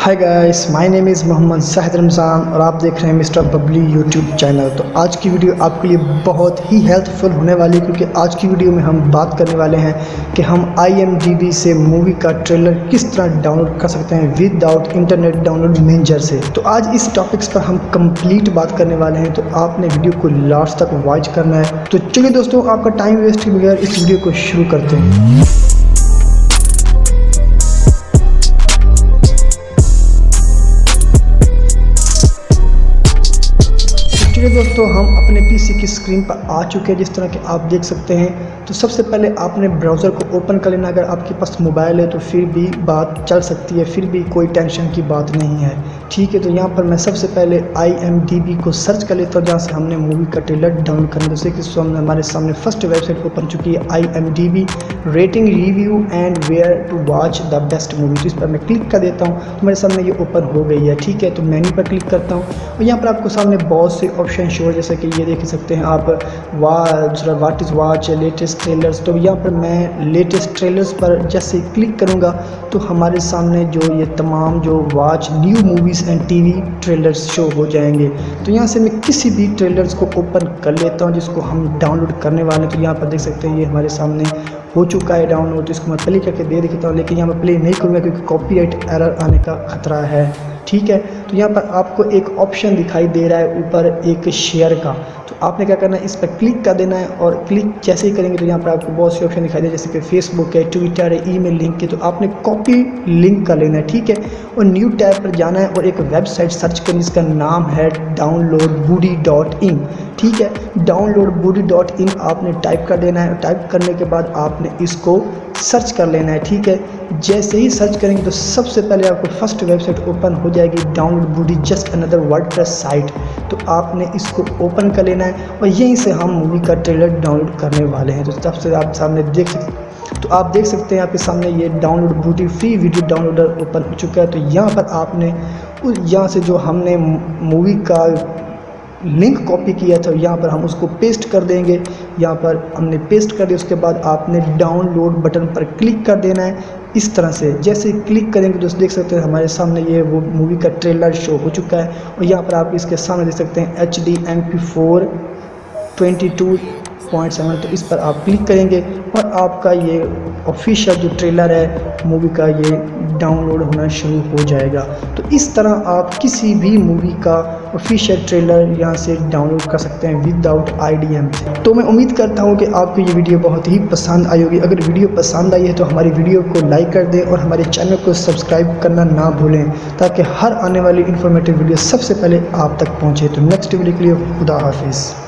Hi guys, my name is Mohammad Shahid Ramzan और आप देख रहे हैं मिस्टर बबली यूट्यूब चैनल। तो आज की वीडियो आपके लिए बहुत ही हेल्पफुल होने वाली है, क्योंकि आज की वीडियो में हम बात करने वाले हैं कि हम IMDb से मूवी का ट्रेलर किस तरह डाउनलोड कर सकते हैं विदाउट इंटरनेट डाउनलोड मैनेजर से। तो आज इस टॉपिक्स पर हम कंप्लीट बात करने वाले हैं, तो आपने वीडियो को लास्ट तक वॉच करना है। तो चलिए दोस्तों, आपका टाइम वेस्ट किए बगैर इस वीडियो को शुरू करते हैं। चलिए दोस्तों, हम अपने पीसी की स्क्रीन पर आ चुके हैं, जिस तरह के आप देख सकते हैं। तो सबसे पहले आपने ब्राउज़र को ओपन कर लेना। अगर आपके पास मोबाइल है तो फिर भी बात चल सकती है, फिर भी कोई टेंशन की बात नहीं है, ठीक है। तो यहाँ पर मैं सबसे पहले IMDb को सर्च कर लेता हूँ, जहाँ से हमने मूवी का ट्रेलर डाउनलोड करना है। जैसे कि हमारे सामने फर्स्ट वेबसाइट ओपन चुकी है, IMDb rating review and where to watch the best movie. तो इस पर मैं क्लिक कर देता हूँ, तो मेरे सामने ये ओपन हो गई है, ठीक है। तो मेन्यू पर क्लिक करता हूँ और यहाँ पर आपको सामने बहुत से ऑप्शन शो, जैसे कि ये देख सकते हैं आप, what is watch latest trailers. तो यहाँ पर मैं लेटेस्ट ट्रेलर्स पर जैसे क्लिक करूँगा तो हमारे सामने जो ये तमाम जो watch new movies and TV trailers show हो जाएंगे। तो यहाँ से मैं किसी भी ट्रेलर्स को ओपन कर लेता हूँ जिसको हम डाउनलोड करने वाले हैं। तो यहाँ पर देख सकते हैं ये हमारे सामने हो चुका है डाउनलोड। तो इसको मैं प्ले करके दे देता हूँ, लेकिन यहाँ पर प्ले नहीं करूँगा क्योंकि कॉपीराइट एरर आने का खतरा है, ठीक है। तो यहाँ पर आपको एक ऑप्शन दिखाई दे रहा है ऊपर एक शेयर का। तो आपने क्या करना है, इस पर क्लिक कर देना है और क्लिक जैसे ही करेंगे तो यहाँ पर आपको बहुत से ऑप्शन दिखाई दे, जैसे कि फेसबुक है, ट्विटर है, ईमेल लिंक है। तो आपने कॉपी लिंक कर लेना है, ठीक है। और न्यू टैब पर जाना है और एक वेबसाइट सर्च करनी, जिसका नाम है downloadbudi.in, ठीक है। downloadbudi.in आपने टाइप कर देना है। टाइप करने के बाद आपने इसको सर्च कर लेना है, ठीक है। जैसे ही सर्च करेंगे तो सबसे पहले आपको फर्स्ट वेबसाइट ओपन हो जाएगी, download buddy just another WordPress site. तो आपने इसको ओपन कर लेना है और यहीं से हम मूवी का ट्रेलर डाउनलोड करने वाले हैं। तो सबसे आप सामने देख सकते हैं आपके सामने ये डाउनलोड बूटी फ्री वीडियो डाउनलोडर ओपन हो चुका है। तो यहाँ पर आपने यहाँ से जो हमने मूवी का लिंक कॉपी किया था, यहाँ पर हम उसको पेस्ट कर देंगे। यहाँ पर हमने पेस्ट कर दिया, उसके बाद आपने डाउनलोड बटन पर क्लिक कर देना है इस तरह से। जैसे क्लिक करेंगे तो देख सकते हैं हमारे सामने ये वो मूवी का ट्रेलर शो हो चुका है। और यहाँ पर आप इसके सामने देख सकते हैं HD MP4 22.7। तो इस पर आप क्लिक करेंगे और आपका ये ऑफिशियल जो ट्रेलर है मूवी का ये डाउनलोड होना शुरू हो जाएगा। तो इस तरह आप किसी भी मूवी का ऑफिशियल ट्रेलर यहाँ से डाउनलोड कर सकते हैं विदाउट IDM से। तो मैं उम्मीद करता हूँ कि आपको ये वीडियो बहुत ही पसंद आई होगी। अगर वीडियो पसंद आई है तो हमारी वीडियो को लाइक कर दें और हमारे चैनल को सब्सक्राइब करना ना भूलें, ताकि हर आने वाली इन्फॉर्मेटिव वीडियो सबसे पहले आप तक पहुँचे। तो नेक्स्ट वीडियो के लिए खुदा हाफिज़।